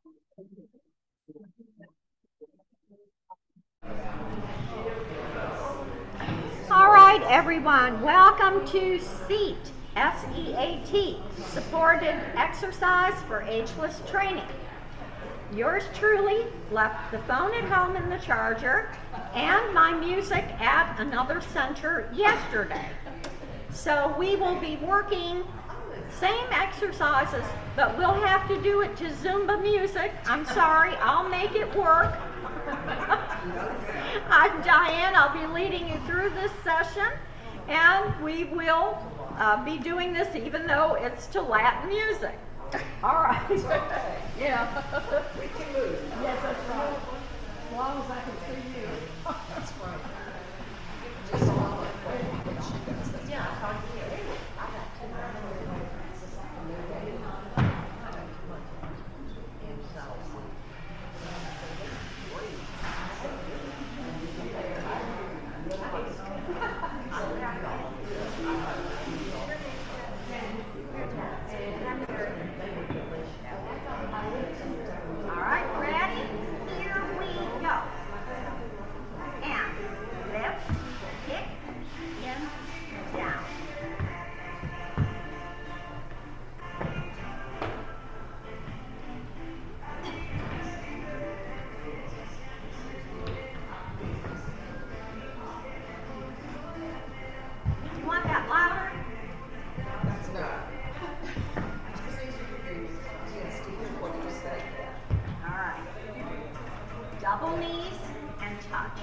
All right, everyone, welcome to SEAT, S-E-A-T, Supported Exercise for Ageless Training. Yours truly left the phone at home in the charger and my music at another center yesterday. So we will be working same exercises, but we'll have to do it to Zumba music. I'm sorry, I'll make it work. I'm Diane, I'll be leading you through this session, and we will be doing this even though it's to Latin music. All right. Yeah. We can move. Yes, that's right. As long as I can see you. That's right. Just follow what she does. That's Yeah, I can hear you. I got two. All right, ready? Here we go. And lift, kick, in, down. Do you want that louder? That's not. Just as you can hear you. Yes, Steve, what did you say? All right. Double knees and touch.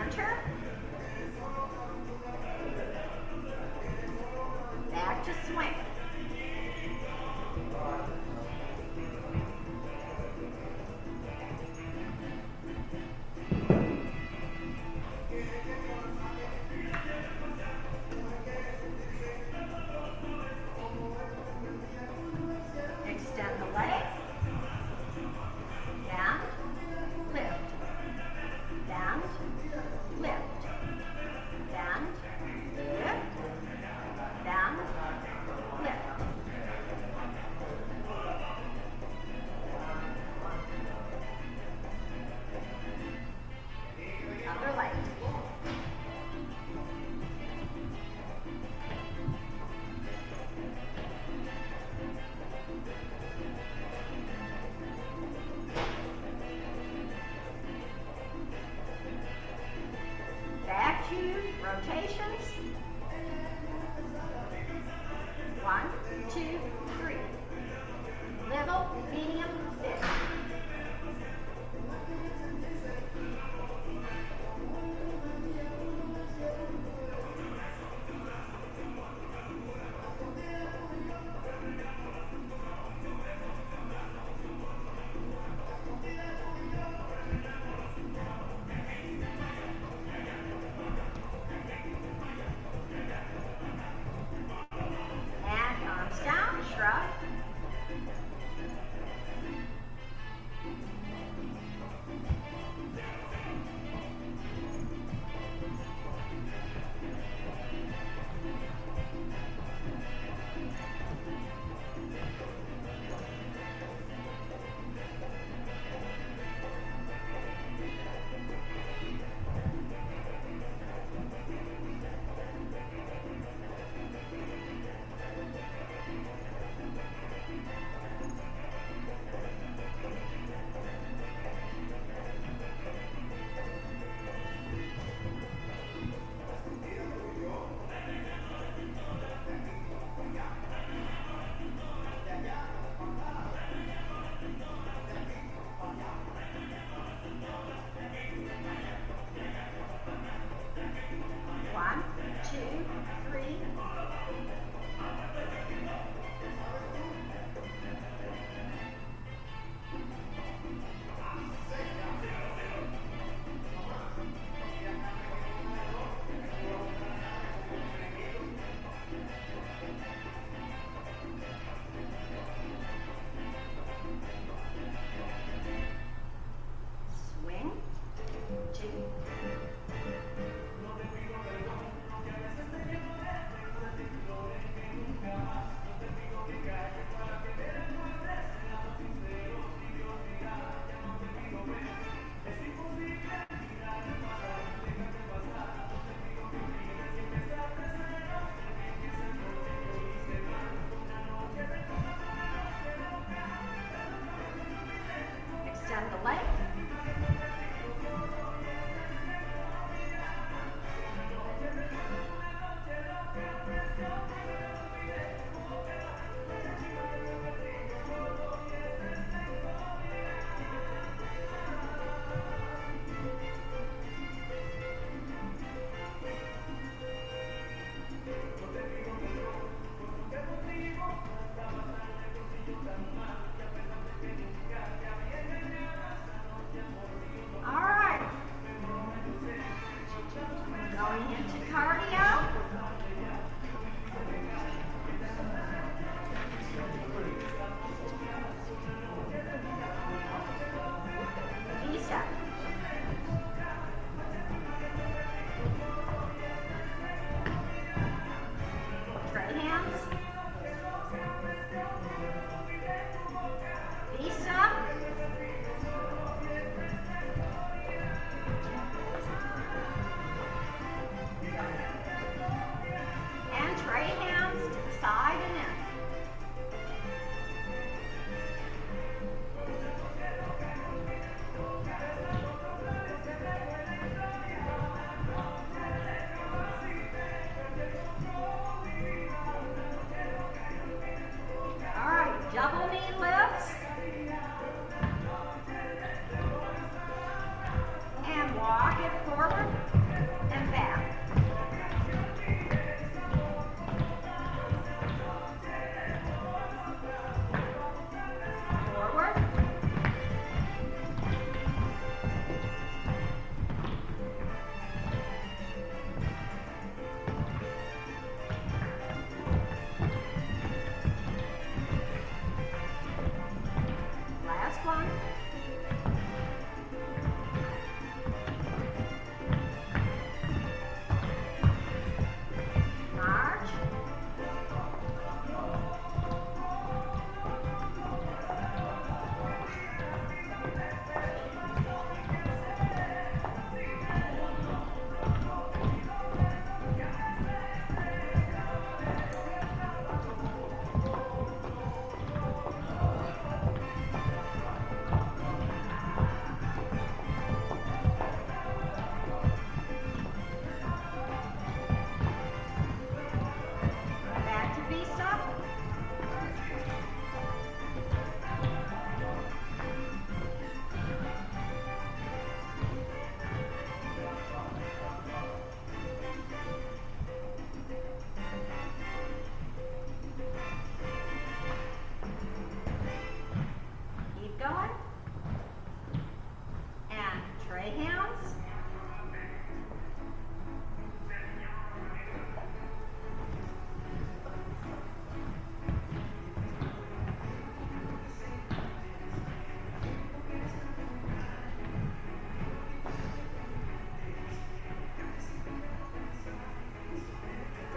Center. Back to swing. Extend the leg. Bend, lift. Bend, lift. Bend, lift. Bend, lift. Other leg. Back to rotations. 1, 2, 3. Little, medium, big. And arms down, shrug.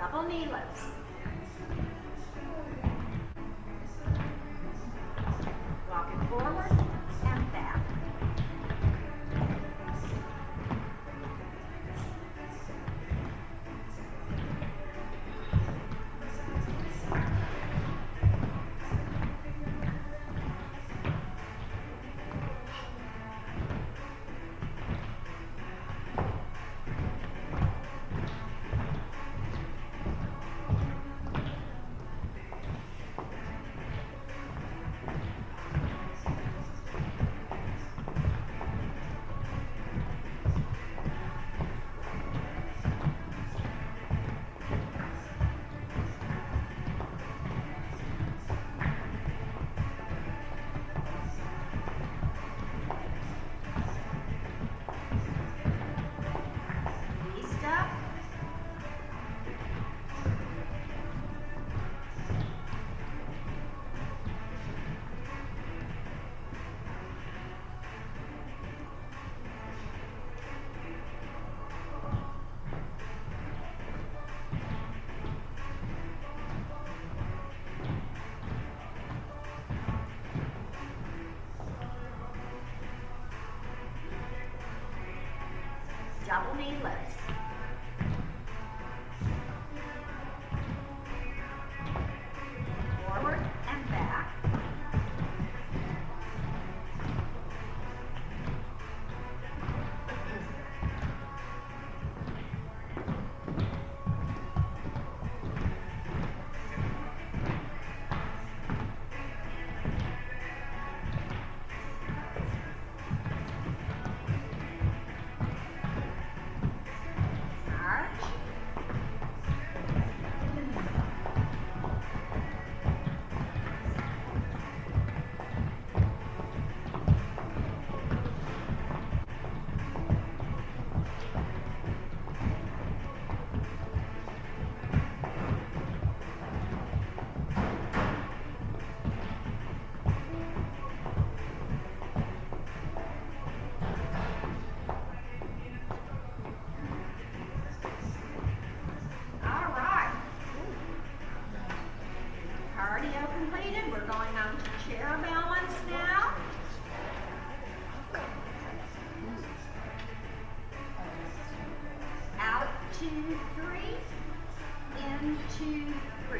Double knee lifts. Walking forward and back. Double knee lifts. Forward and back. Completed. We're going on to chair balance now. Out 2, 3, in 2, 3.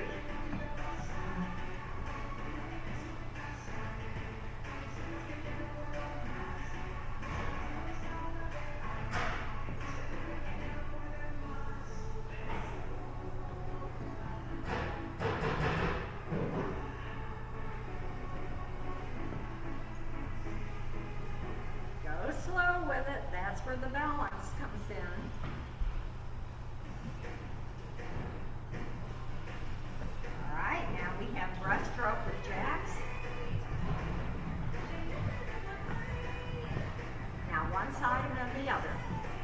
Slow with it, that's where the balance comes in. All right, now we have breaststroke with jacks. Now one side and then the other.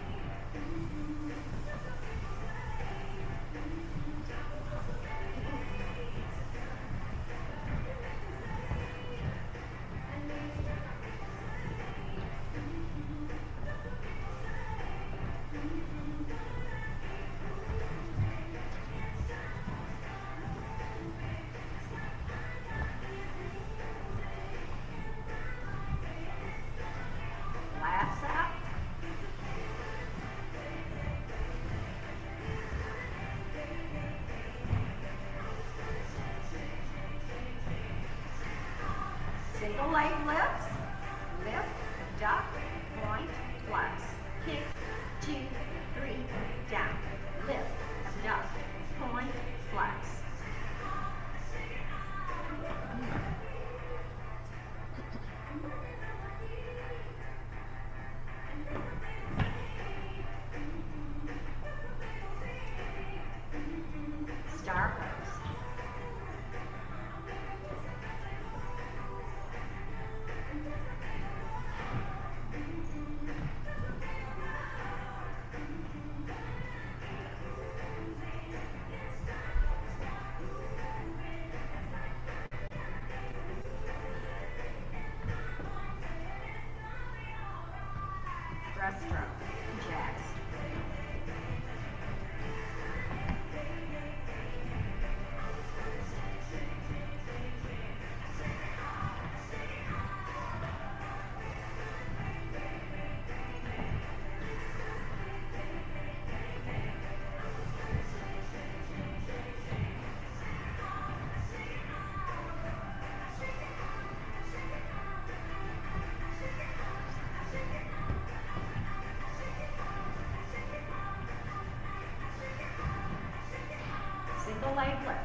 Single leg lifts, lift, duck, point, flex, kick, 2, 3, down, lift, duck, point, flex. Star pose. the leg lift.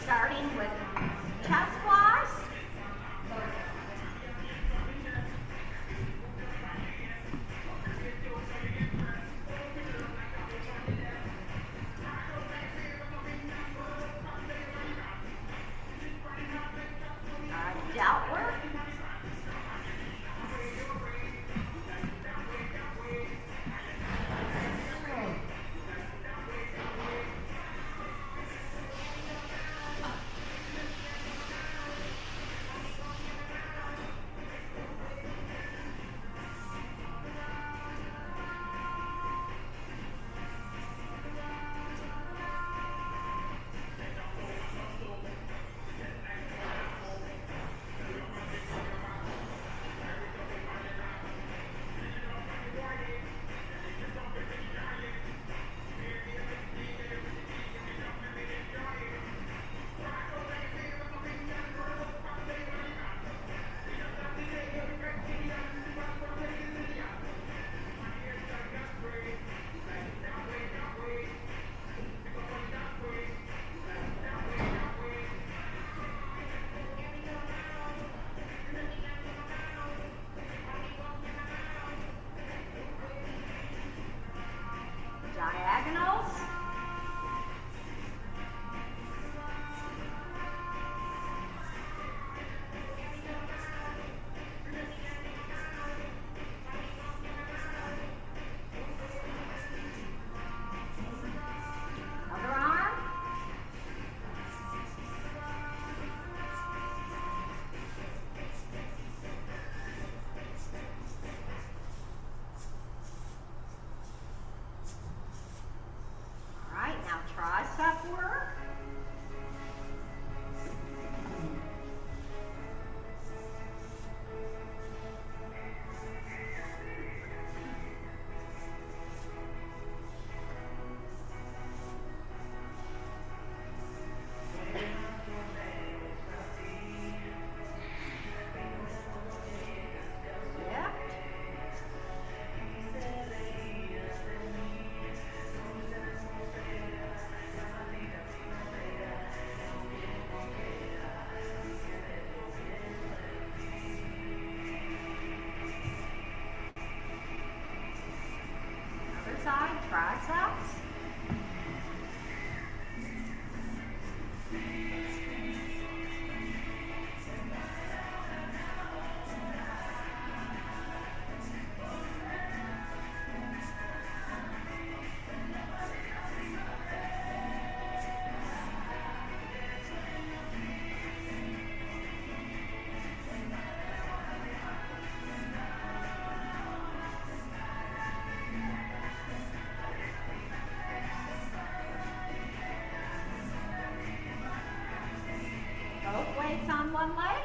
starting with chest flies. Delt work. Diagonals. Other arm. All right, now tricep work. Other side, triceps. Both weights on one leg.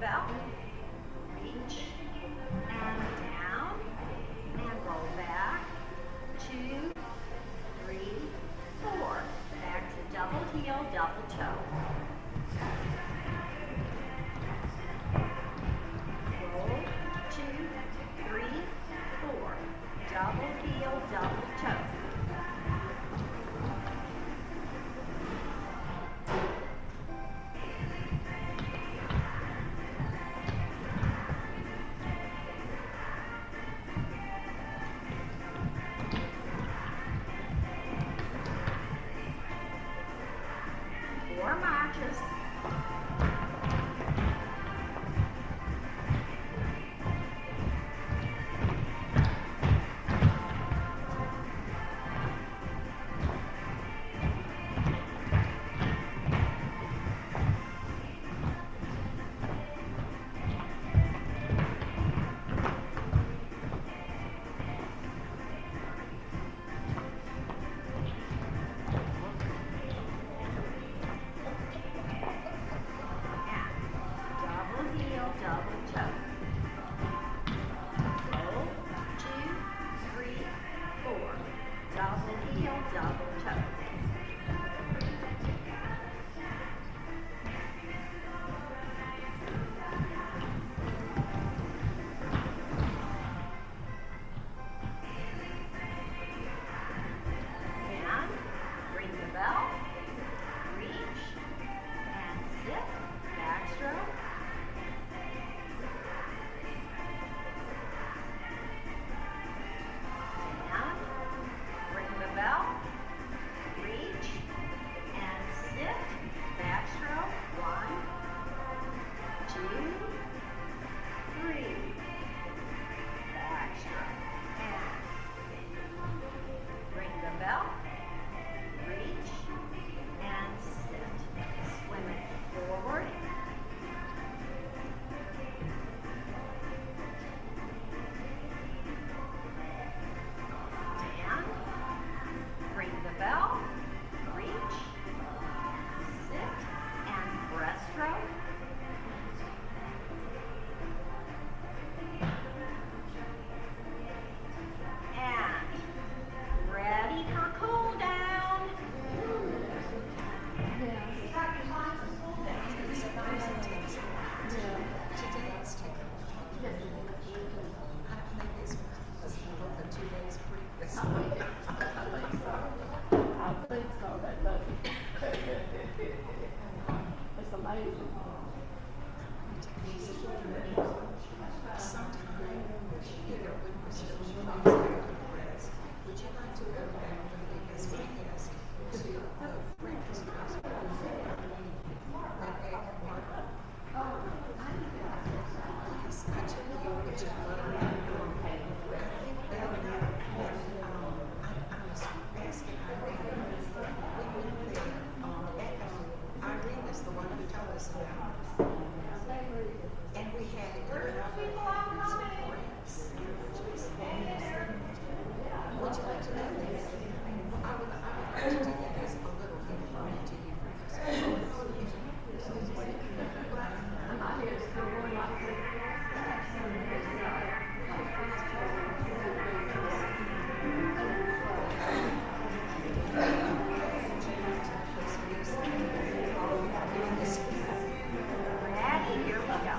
bell, reach, and down, and roll back, 2, 3, 4. Back to double heel, double toe. Roll, 2, 3, 4. Double heel, double toe. Four marches. Double toe. Roll, 2, 3, 4. Double heel, double toe. And ring the bell, reach, and sit, backstroke. Bell, reach, and sit, backstroke, 1, 2, 3, backstroke, and ring the bell, reach, and sit, swim it forward, ring the bell, reach, sit, and breaststroke. And ready for cool down. I think so, that does it. It's amazing. Sometime, either when we're still would you like to go down as my guest to the breakfast hospital and egg and water? Yes, I took you, but you love me. I think that I was asking Irene. We went there. Irene is the one who told us about it. And we had it. Would you like to know this? I would like to do that as a little gift from me to you. I'm not here to still going like this. Ready, here we go.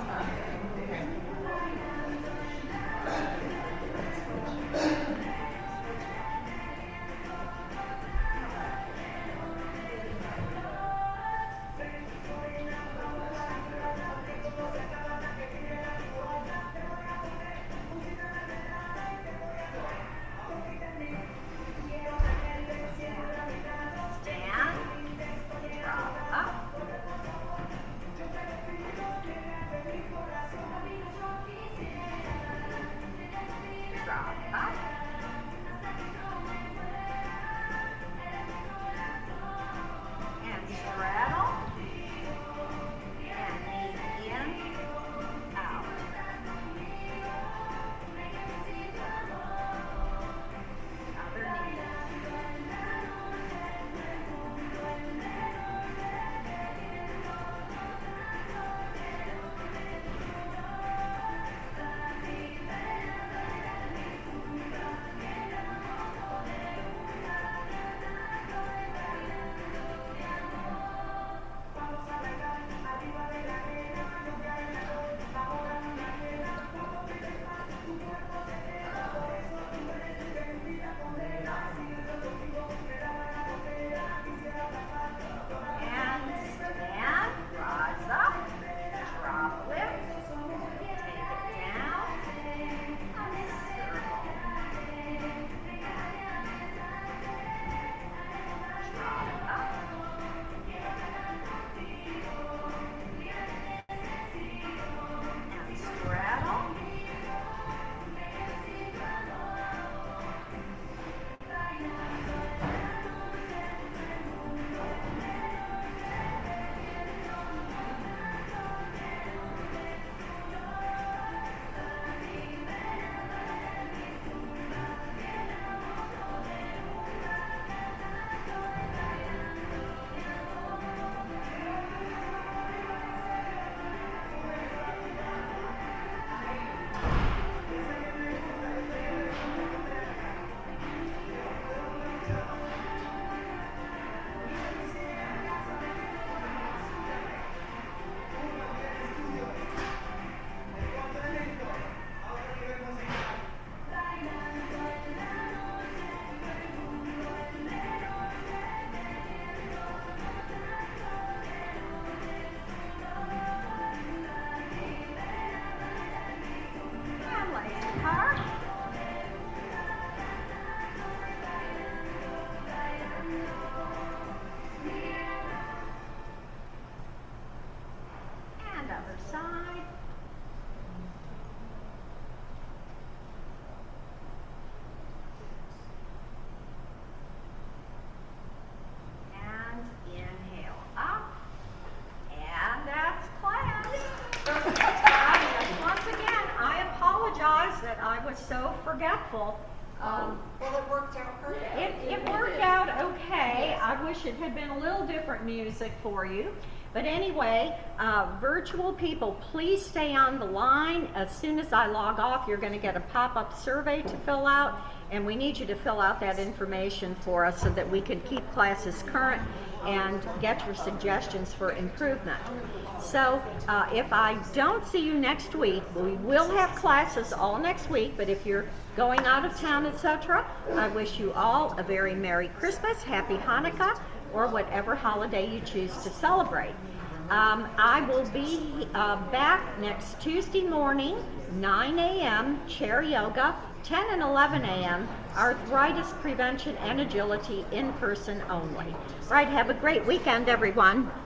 I was so forgetful. Well, it worked out perfect. It worked out okay. I wish it had been a little different music for you. But anyway, virtual people, please stay on the line. As soon as I log off, you're going to get a pop-up survey to fill out, and we need you to fill out that information for us so that we can keep classes current and get your suggestions for improvement. So if I don't see you next week, we will have classes all next week, but if you're going out of town, etc., I wish you all a very Merry Christmas, Happy Hanukkah, or whatever holiday you choose to celebrate. I will be back next Tuesday morning, 9 a.m., chair yoga, 10 and 11 a.m., arthritis prevention and agility in person only. Right, have a great weekend, everyone.